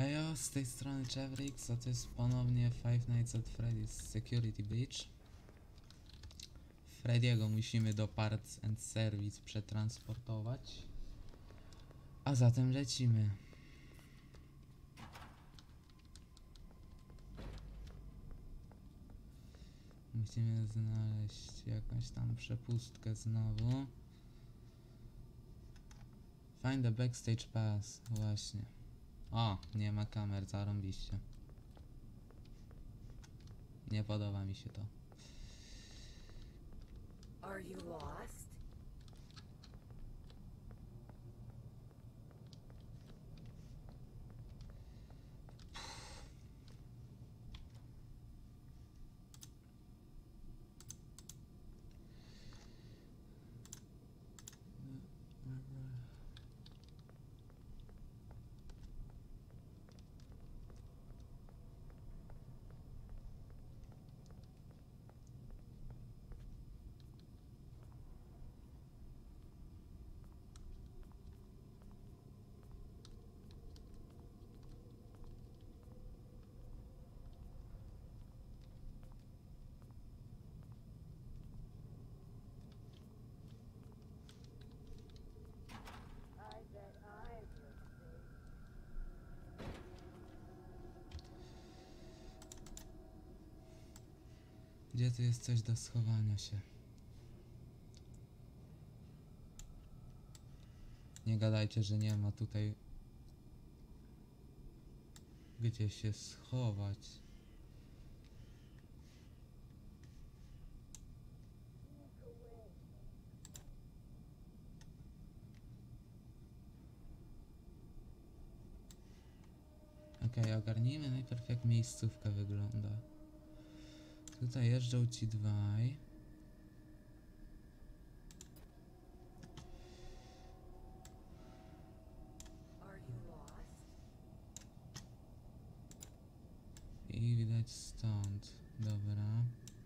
Hejo, z tej strony Chevrix, a to jest ponownie Five Nights at Freddy's Security Breach. Freddy'ego musimy do Parts and Service przetransportować. A zatem lecimy. Musimy znaleźć jakąś tam przepustkę znowu. Find the backstage pass, właśnie. O, nie ma kamer, zarąbiście. Nie podoba mi się to. Are you lost? Gdzie tu jest coś do schowania się? Nie gadajcie, że nie ma tutaj gdzie się schować. Okej, ogarnijmy najpierw jak miejscówka wygląda. Tutaj jeżdżą ci dwaj. Are you lost? I widać stąd. Dobra.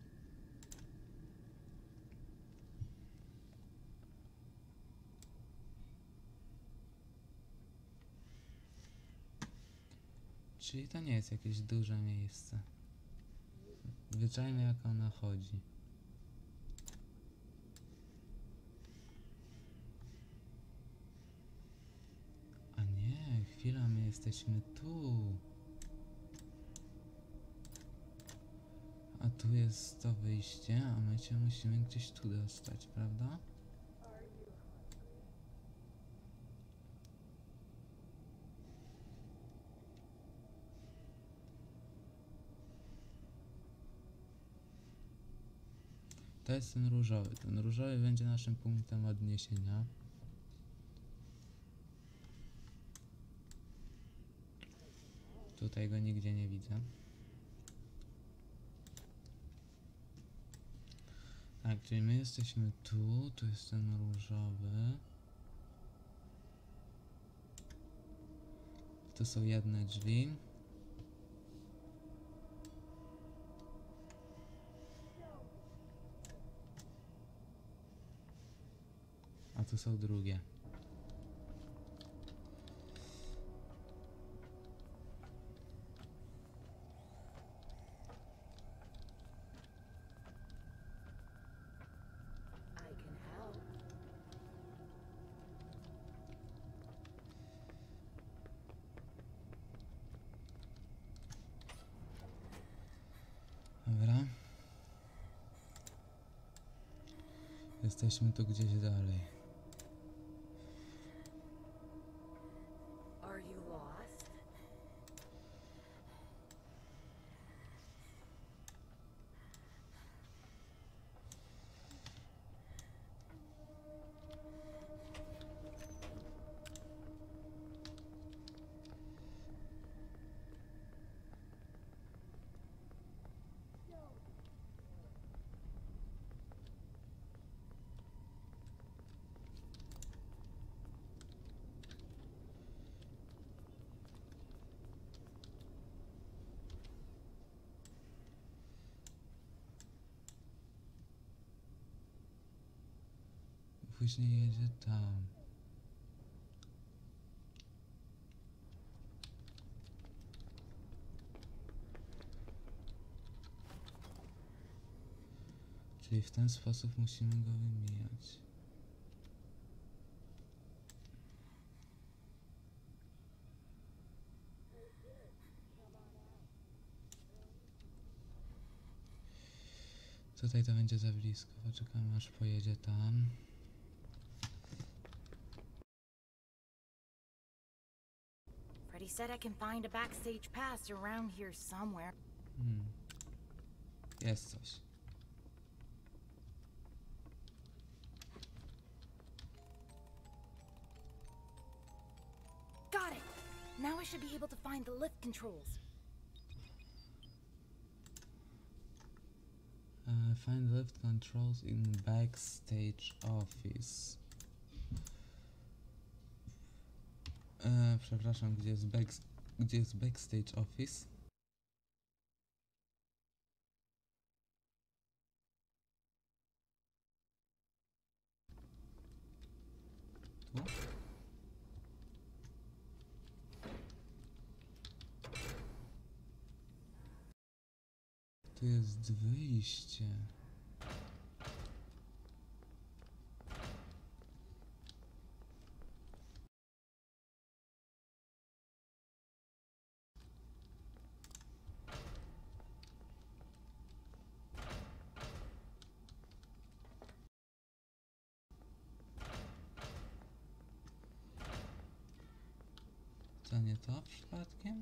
Czyli to nie jest jakieś duże miejsce. Wyczajmy jak ona chodzi. A nie, chwila, my jesteśmy tu. A tu jest to wyjście, a my się musimy gdzieś tu dostać, prawda? To jest ten różowy. Ten różowy będzie naszym punktem odniesienia. Tutaj go nigdzie nie widzę. Tak, czyli my jesteśmy tu, tu jest ten różowy. Tu są jedne drzwi. A tu są drugie. I can help. Dobra. Jesteśmy tu gdzieś dalej. Are you lost? Później jedzie tam. Czyli w ten sposób musimy go wymijać. Tutaj to będzie za blisko, poczekamy aż pojedzie tam. Freddy said I can find a backstage pass around here somewhere. Jest coś. Got it! Now I should be able to find the lift controls. Find lift controls in backstage office. Przepraszam, gdzie jest backstage office? Tu? Tu jest wyjście. To nie to przypadkiem?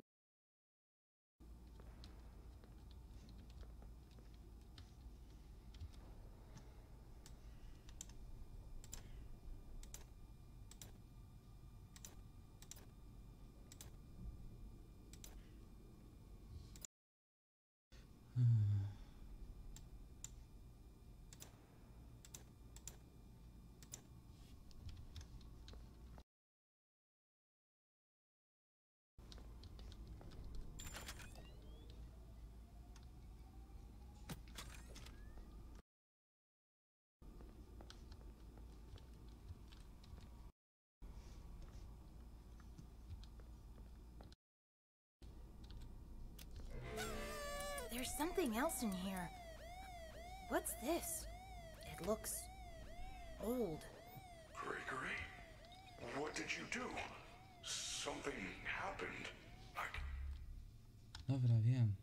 There's something else in here. What's this? It looks old. Gregory? What did you do? Something happened. I Dobra, wiem.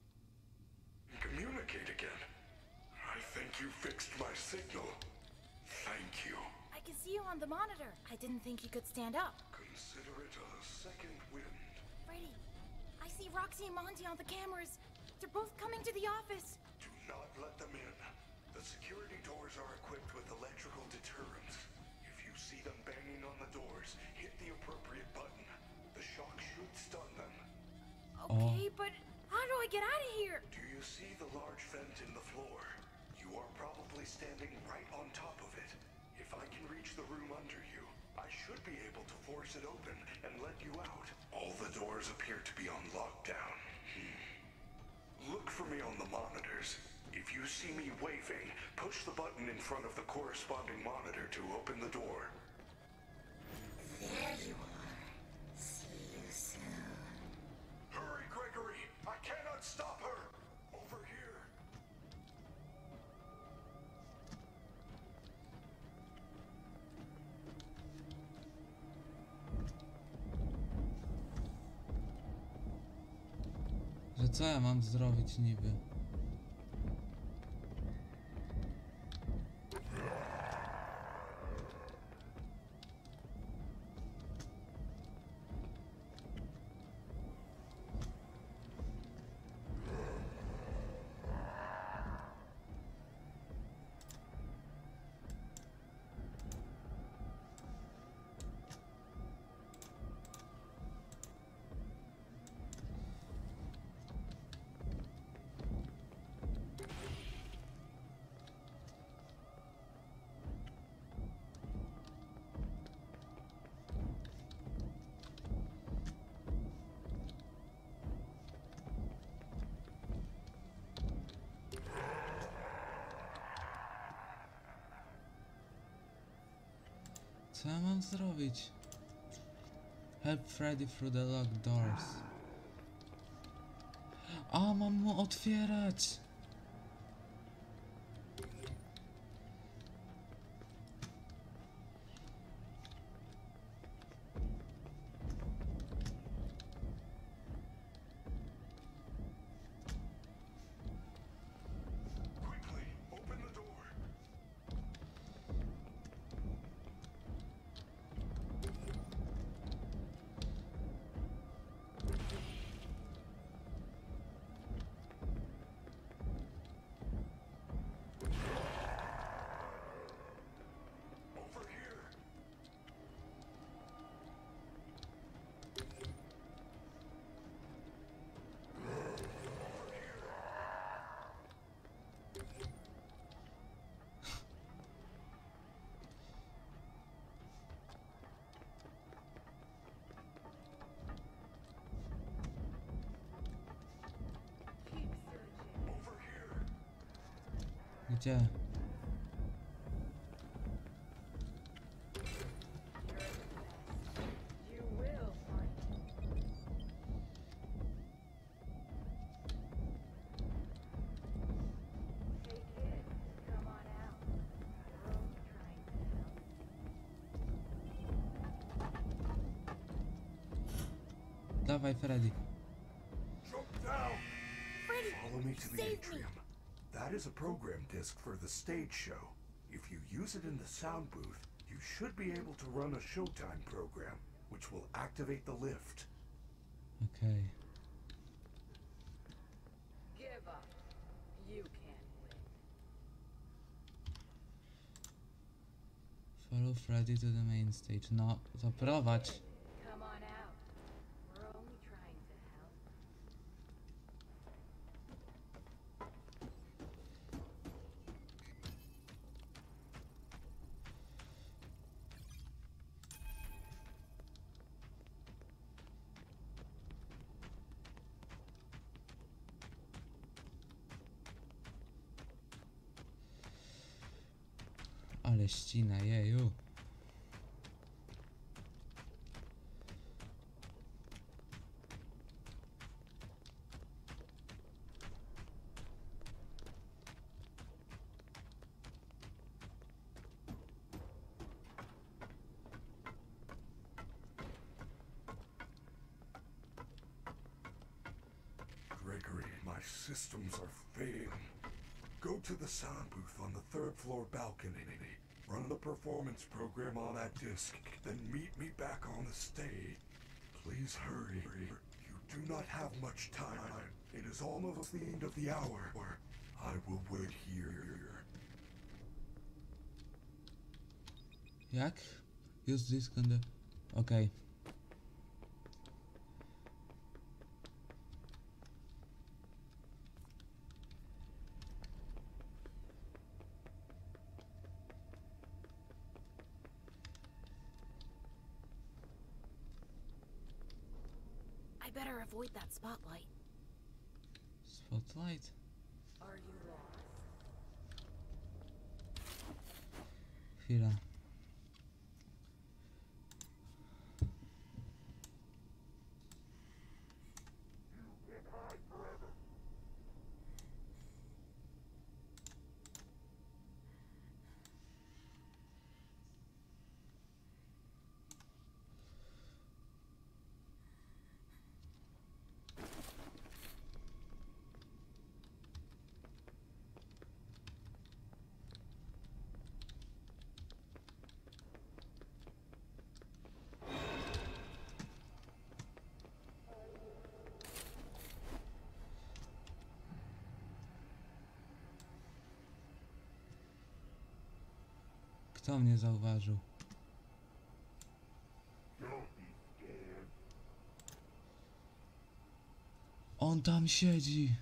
can communicate again. I think you fixed my signal. Thank you. I can see you on the monitor. I didn't think you could stand up. Consider it a second wind. Freddy, I see Roxy and Monty on the cameras. They're both coming to the office. Do not let them in. The security doors are equipped with electrical deterrents. If you see them banging on the doors, hit the appropriate button. The shock should stun them. Okay, but how do I get out of here? Do you see the large vent in the floor? You are probably standing right on top of it. If I can reach the room under you, I should be able to force it open and let you out. All the doors appear to be on lockdown. Look for me on the monitors. If you see me waving, push the button in front of the corresponding monitor to open the door. There you are. See you soon. Hurry, Gregory! I cannot stop her! Over here! Że co ja mam zrobić niby? Co ja mam zrobić? Help Freddy through the locked doors. A, mam mu otwierać! Gdzie? You will find it. Hey kid, come on out. We're only trying to help. Dawaj, Freddy. Jump down! Freddy, Follow me to the save me. atrium. That is a program disc for the stage show. If you use it in the sound booth, you should be able to run a Showtime program, which will activate the lift. Okej. Give up. You can't win. Follow Freddy to the main stage. No, to prowadź. Come on out. We're only trying to help. Ale ścina, jeju. Gregory, my systems are failing. Go to the sound booth on the third floor balcony. Run the performance program on that disc, then meet me back on the stage. Please hurry. You do not have much time. It is almost the end of the hour. I will wait here. Jak? Use disk on the... Okej. I better avoid that spotlight. Spotlight? Are you lost? Chwila. Kto mnie zauważył? On tam siedzi.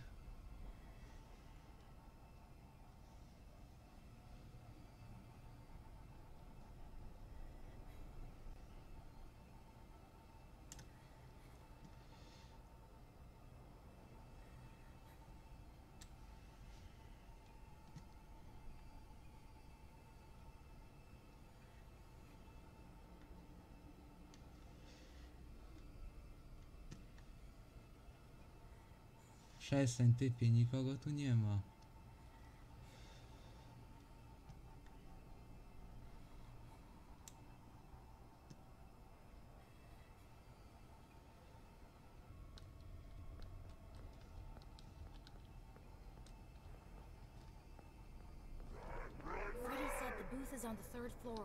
Przestań, typie, nikogo tu nie ma. Freddy said the booth is on the third floor.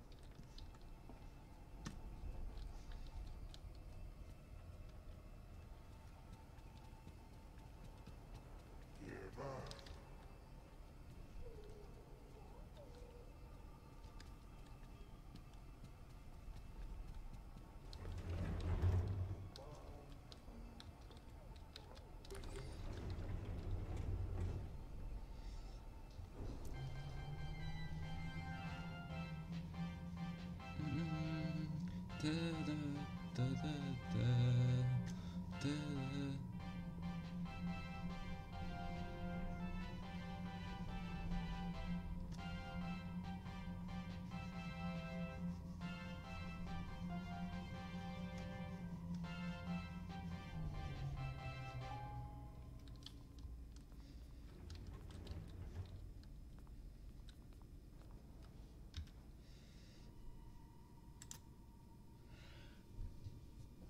Da, da, da, da, da, da.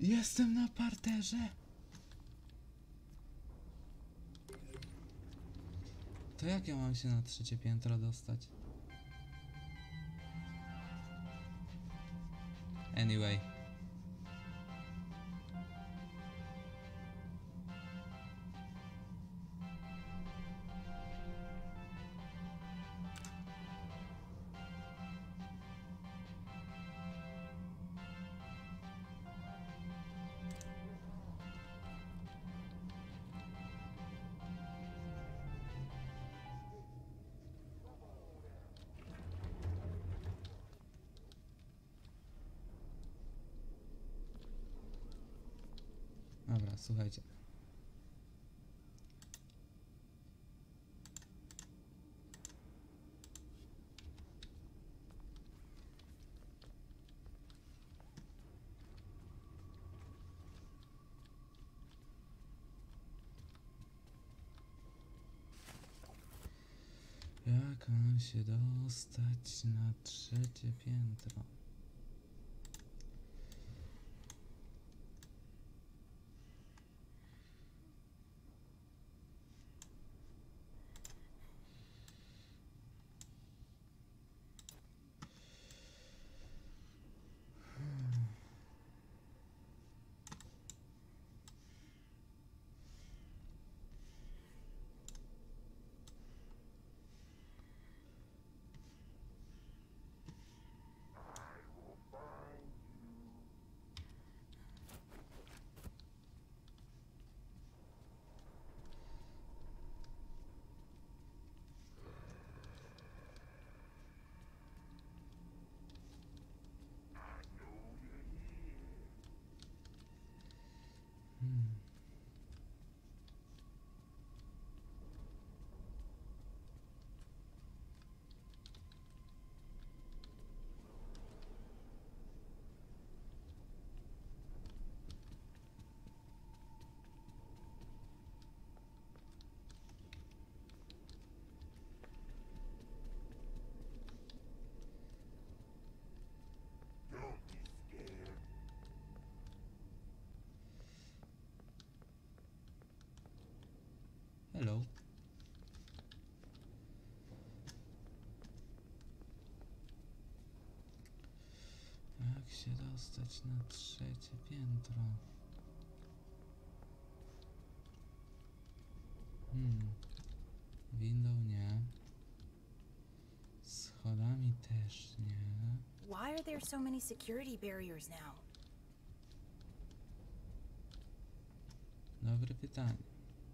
Jestem na parterze! To jak ja mam się na 3. piętro dostać? Anyway. Dobra, słuchajcie. Jak mam się dostać na 3. piętro? Hello. Jak się dostać na 3. piętro? Window nie. Schodami też nie. Why are there so many security barriers now? Dobre pytanie.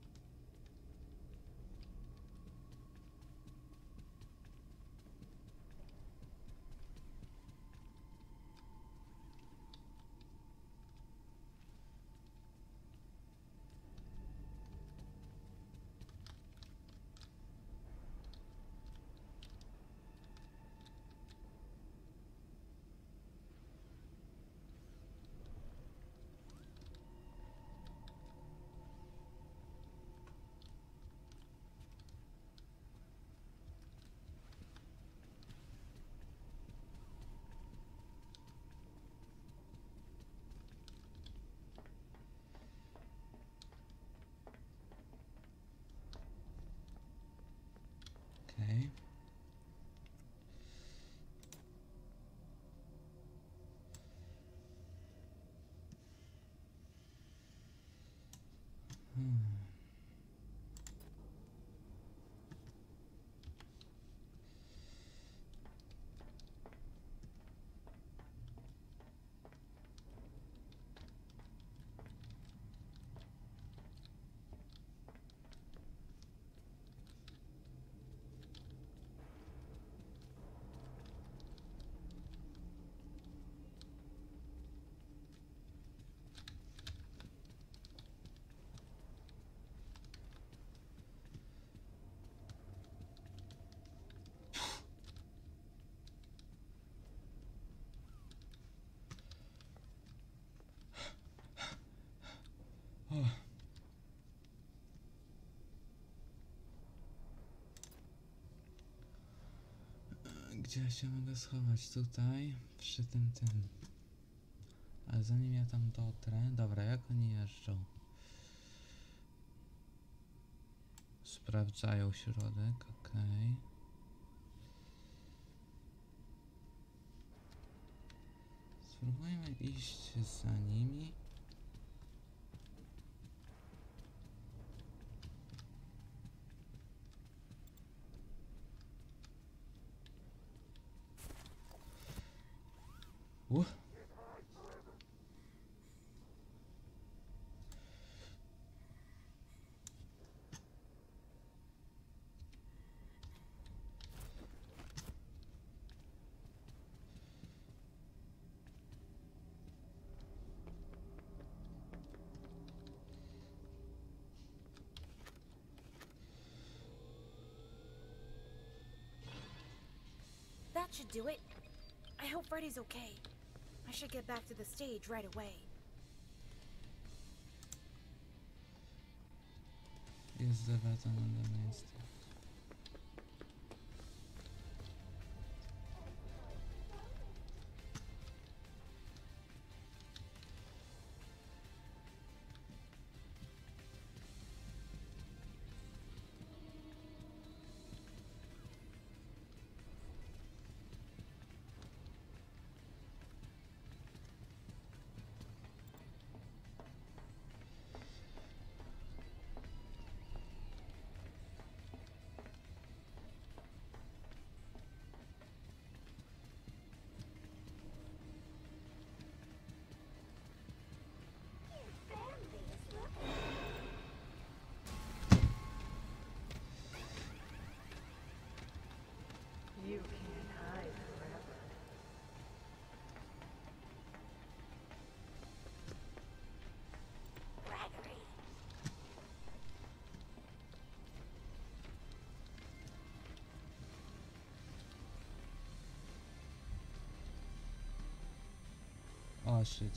Okej. Gdzie ja się mogę schować? Tutaj? Przy tym. Ale Ale zanim ja tam dotrę... Dobra, jak oni jeżdżą? Sprawdzają środek, okej. Spróbujmy iść za nimi. That should do it. I hope Freddy's okay. I should get back to the stage right away. Jest zawracana do miejsca. You can't hide forever. Gregory. Oh shit.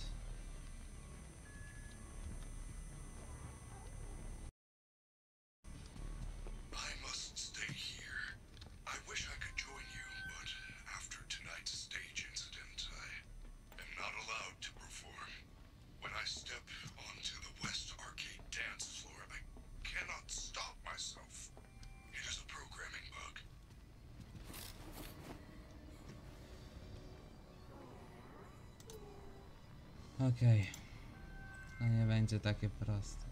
I must stay here. I wish I could join you, but after tonight's stage incident, I am not allowed to perform. When I step onto the West Arcade dance floor, I cannot stop myself. It is a programming bug. Okej. To nie będzie takie proste.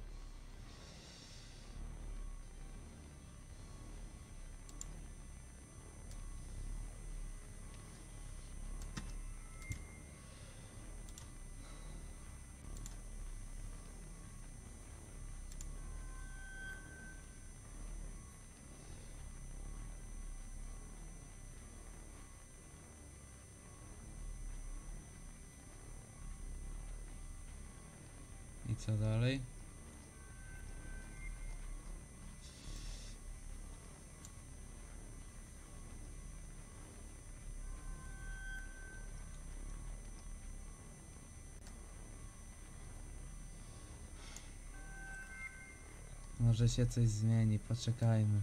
I co dalej? Może się coś zmieni, poczekajmy.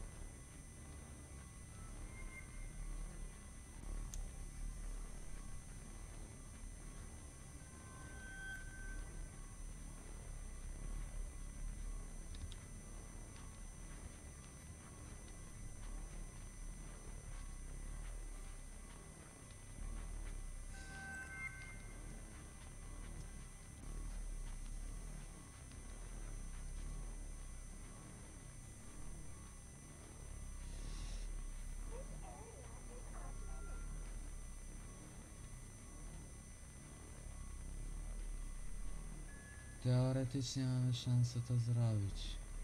Teoretycznie mamy szansę to zrobić.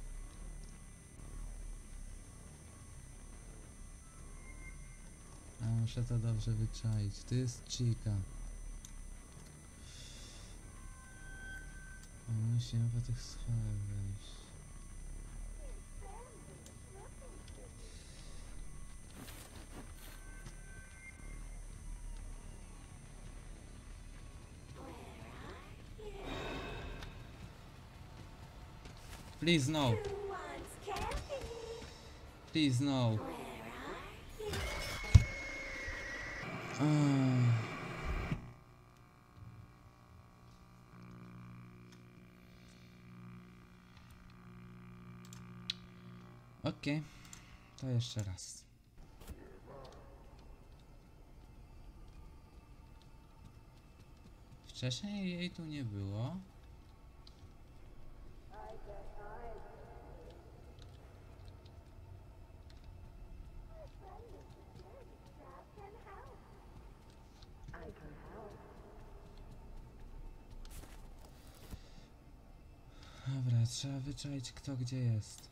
A muszę to dobrze wyczaić. Tu jest Chica. Musimy po tych schodach wejść. Please no. Who wants candy? Please no. Where are you? Okej, to jeszcze raz. Wcześniej jej tu nie było. Dobra, trzeba wyczaić kto gdzie jest.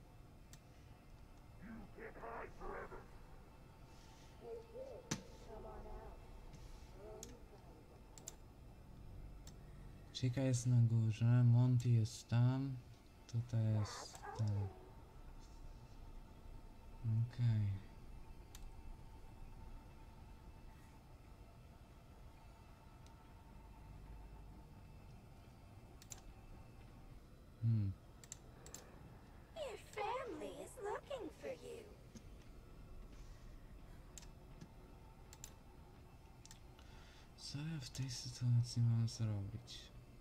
Chica jest na górze, Monty jest tam, tutaj jest ten. Okej. Your family is looking for you. Co ja w tej sytuacji mam zrobić?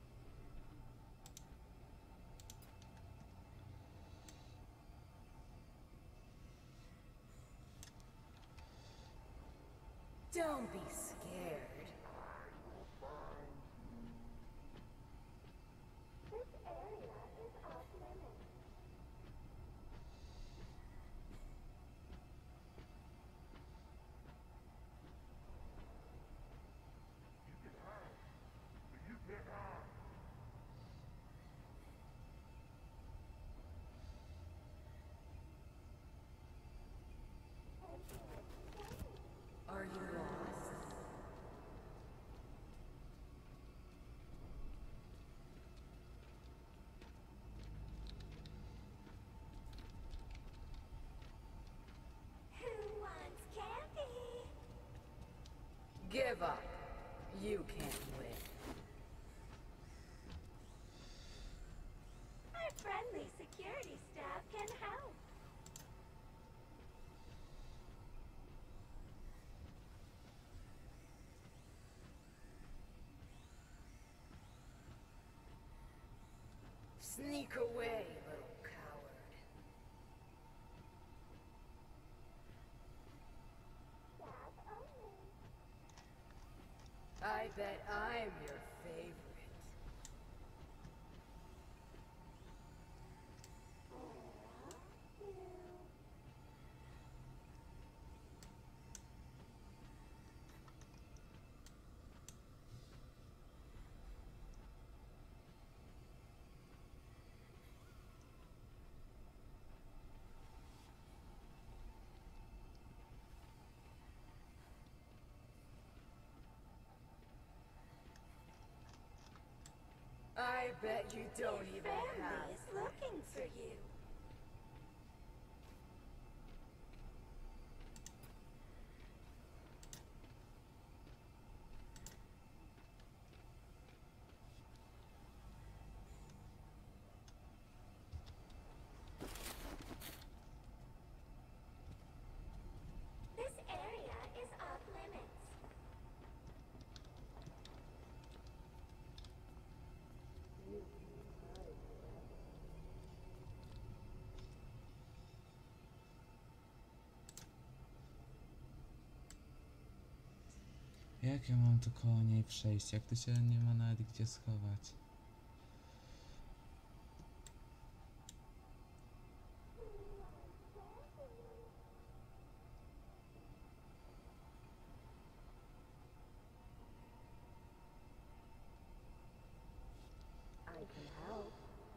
Don't be scared. This area is off limits. Are you lost? Who wants candy? Give up. You can't win. Our friendly security staff can help. Sneak away, little coward. I bet I'm your favorite. I bet you don't even Family have. is looking for you. This area is off limits. Jak ja mam tu koło niej przejść, jak tu się nie ma nawet gdzie schować? I can help.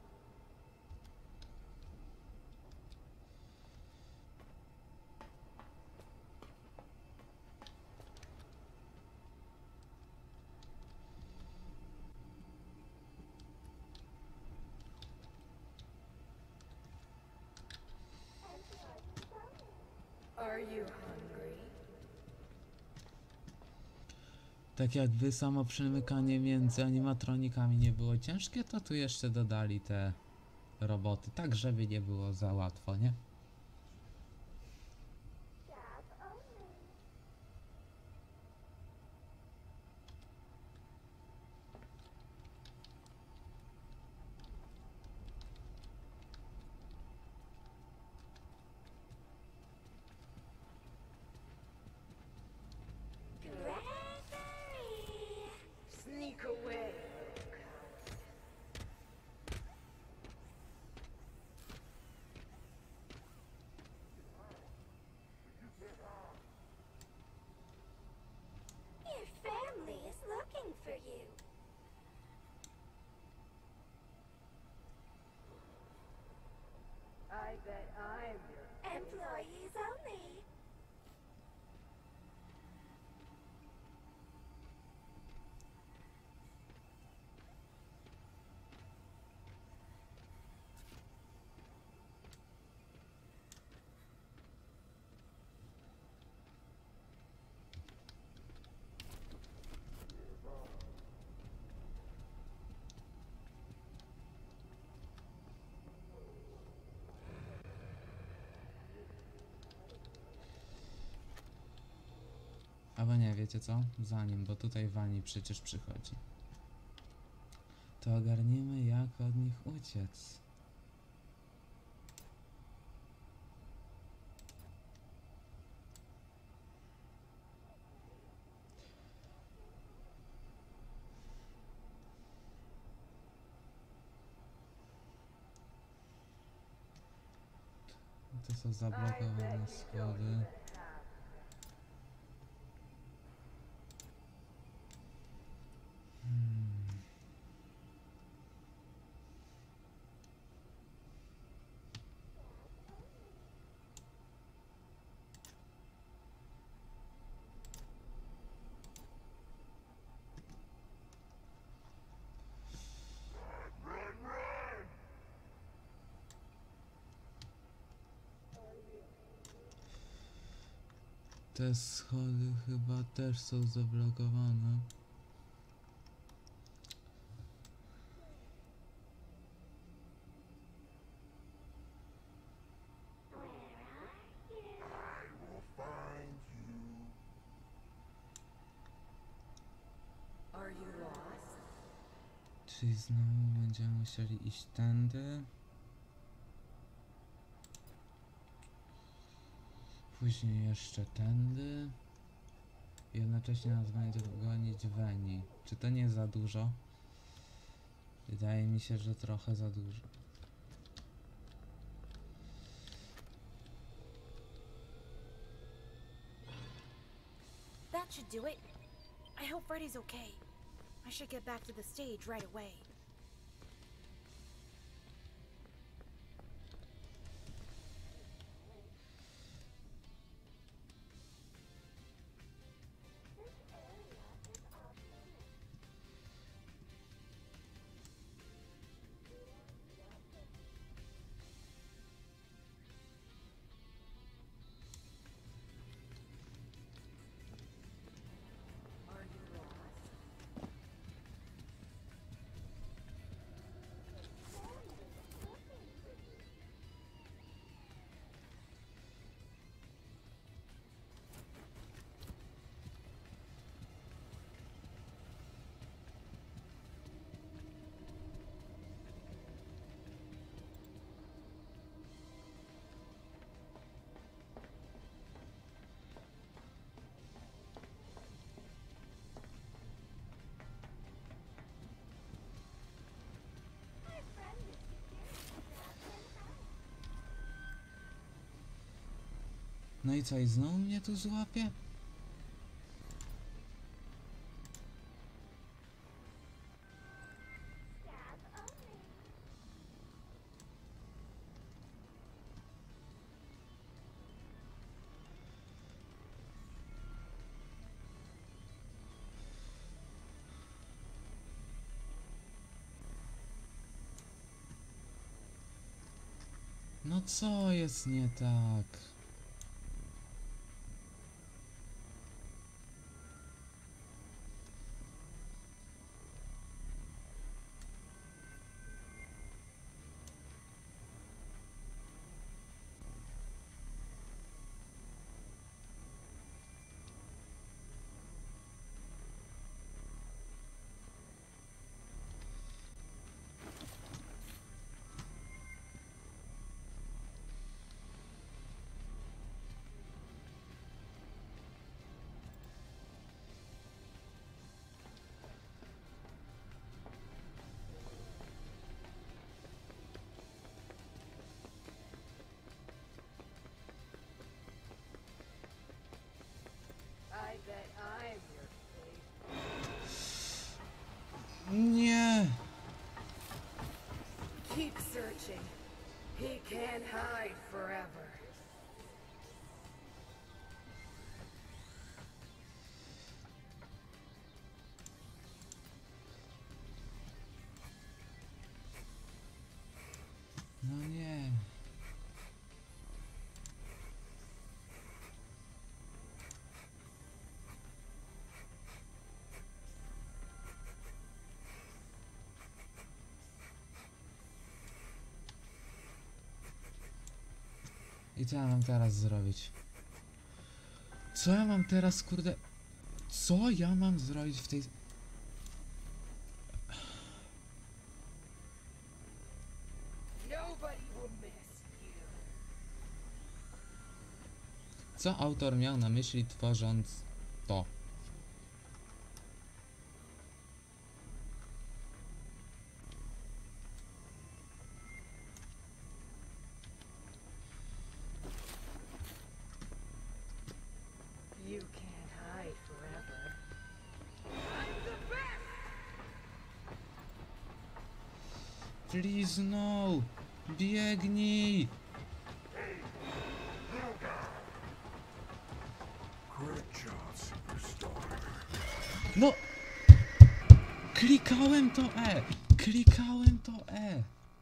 Are you hungry? Tak jakby samo przemykanie między animatronikami nie było ciężkie, to tu jeszcze dodali te roboty, tak żeby nie było za łatwo, nie? bet I'm your Employees only. Albo nie, wiecie co? Zanim, bo tutaj Wani przecież przychodzi. To ogarnijmy, jak od nich uciec. To są zablokowane schody. Te schody chyba też są zablokowane. Are you lost? Czyli znowu będziemy musieli iść tędy. Później jeszcze tędy. I jednocześnie nas będzie gonić Veni. Czy to nie za dużo? Wydaje mi się, że trochę za dużo. That should do it. I hope Freddy's okay. I should get back to the stage right away. Are you lost? No i co, i znowu mnie tu złapie? No co jest nie tak? I bet I'm your fate. Nie! Keep searching. He can't hide forever. No nie. I co ja mam teraz zrobić? Co ja mam teraz, kurde... Co ja mam zrobić w tej... Nobody will miss you. Co autor miał na myśli, tworząc to? You can't hide forever. I'm the best! Please no! Biegnij! Great job, superstar. No! Klikałem to E! Klikałem to E!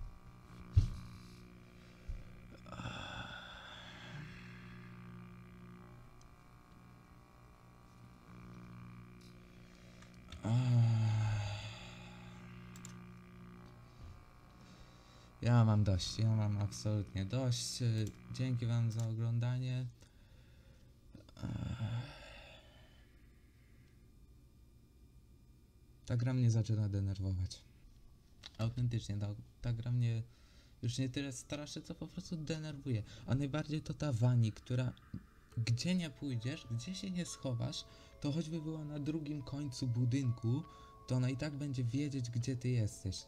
Ja mam dość, ja mam absolutnie dość. Dzięki wam za oglądanie. Ta gra mnie zaczyna denerwować. Autentycznie, ta gra mnie już nie tyle straszy, co po prostu denerwuje. A najbardziej to ta Vani, która gdzie nie pójdziesz, gdzie się nie schowasz, to choćby była na drugim końcu budynku, to ona i tak będzie wiedzieć, gdzie ty jesteś.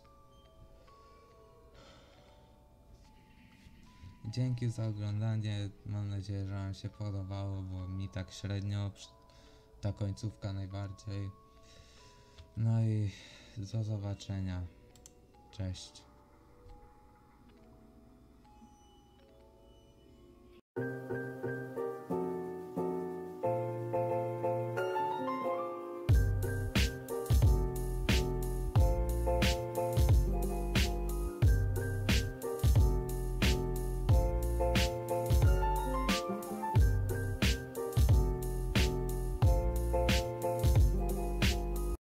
Dzięki za oglądanie, mam nadzieję, że wam się podobało, bo mi tak średnio, ta końcówka najbardziej. No i do zobaczenia. Cześć.